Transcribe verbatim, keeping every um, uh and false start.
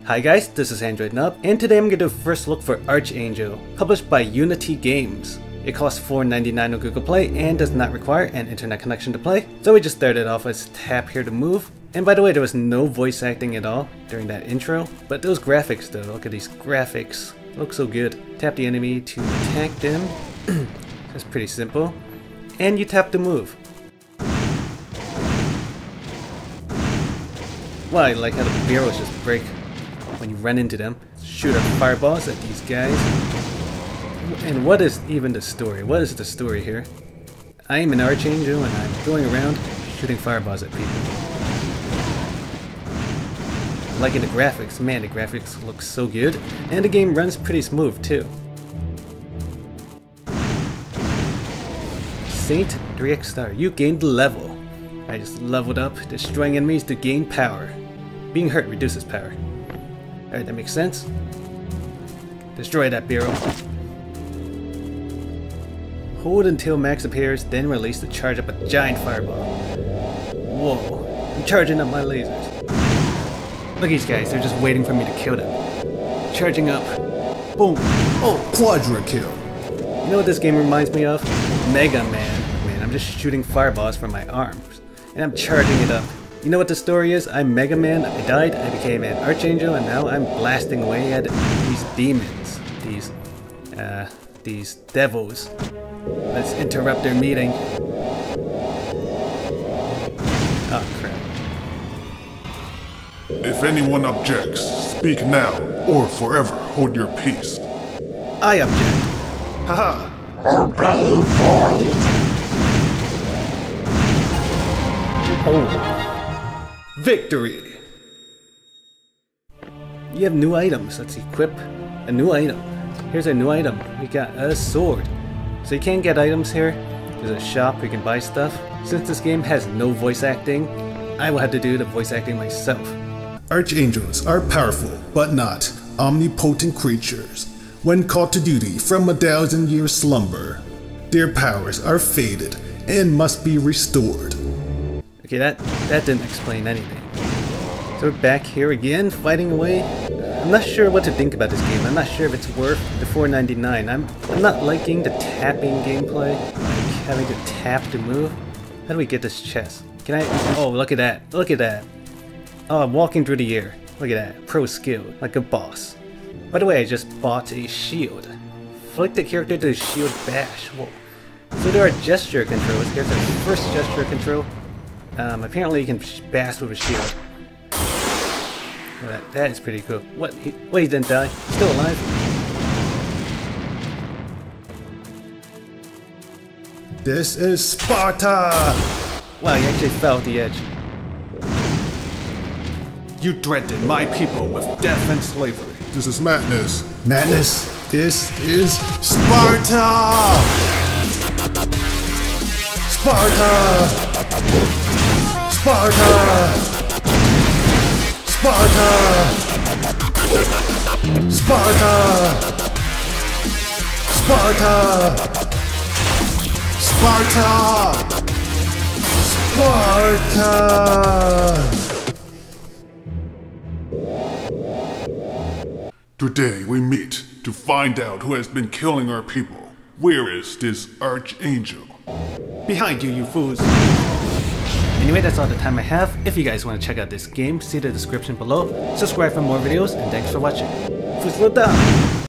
Hi guys, this is Android Nub, and today I'm going to do a first look for Archangel, published by Unity Games. It costs four ninety-nine on Google Play and does not require an internet connection to play, so we just started off with tap here to move. And by the way, there was no voice acting at all during that intro, but those graphics though, look at these graphics, look so good. Tap the enemy to attack them, that's pretty simple, and you tap to move. Well, I like how the barrels just break when you run into them. Shoot up fireballs at these guys. And what is even the story? What is the story here? I am an Archangel and I'm going around shooting fireballs at people. I'm liking the graphics. Man, the graphics look so good. And the game runs pretty smooth too. Saint Drake Star, you gained level. I just leveled up, destroying enemies to gain power. Being hurt reduces power. Alright, that makes sense. Destroy that barrel. Hold until max appears, then release to charge up a giant fireball. Whoa, I'm charging up my lasers. Look at these guys, they're just waiting for me to kill them. Charging up. Boom. Oh, Quadra kill. You know what this game reminds me of? Mega Man. Man, I'm just shooting fireballs from my arms. And I'm charging it up. You know what the story is? I'm Mega Man, I died, I became an Archangel, and now I'm blasting away at these demons. These, uh, these devils. Let's interrupt their meeting. Oh crap. If anyone objects, speak now, or forever hold your peace. I object. Haha. Obey void. Oh. Victory! You have new items. Let's equip a new item. Here's a new item. We got a sword. So you can't get items here. There's a shop where you can buy stuff. Since this game has no voice acting, I will have to do the voice acting myself. Archangels are powerful, but not omnipotent creatures. When called to duty from a thousand years slumber, their powers are faded and must be restored. Okay, that, that didn't explain anything. So we're back here again, fighting away. I'm not sure what to think about this game. I'm not sure if it's worth the four ninety-nine. I'm, I'm not liking the tapping gameplay, like having to tap to move. How do we get this chest? Can I? Oh, look at that. Look at that. Oh, I'm walking through the air. Look at that. Pro skill, like a boss. By the way, I just bought a shield. Flick the character to the shield bash. Whoa. So there are gesture controls. Here's the first gesture control. Um, apparently you can bash with a shield. Well, that, that is pretty cool. What? He, wait, he didn't die? He's still alive? This is Sparta! Wow, he actually fell off the edge. You threatened my people with death and slavery. This is madness. Madness. This is Sparta! Sparta! Sparta! Sparta! Sparta! Sparta! Sparta! Sparta! Today we meet to find out who has been killing our people. Where is this Archangel? Behind you, you fools! Anyway, that's all the time I have. If you guys want to check out this game, see the description below. Subscribe for more videos, and thanks for watching. Fools will down!